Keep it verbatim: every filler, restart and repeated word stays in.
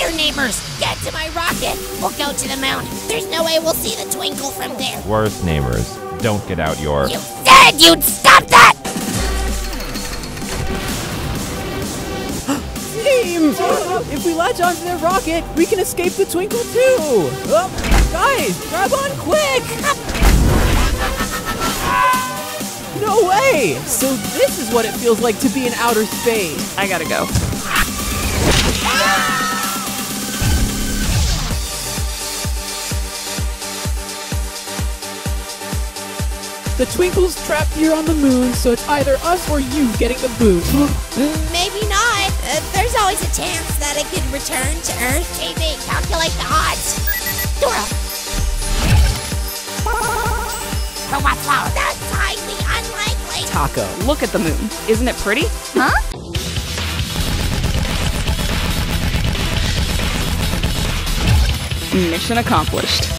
There, neighbors! Get to my rocket! We'll go to the moon. There's no way we'll see the twinkle from there. Worse, neighbors. Don't get out your... You said you'd stop that! Team! If we latch onto their rocket, we can escape the twinkle too! Oh, guys, grab on quick! No way! So this is what it feels like to be in outer space. I gotta go. The twinkle's trapped here on the moon, so it's either us or you getting the boot. Maybe not. Uh, there's always a chance that it could return to Earth. J B, calculate the odds. Dora. So what's wrong? That's highly unlikely. Taco, look at the moon. Isn't it pretty? Huh? Mission accomplished.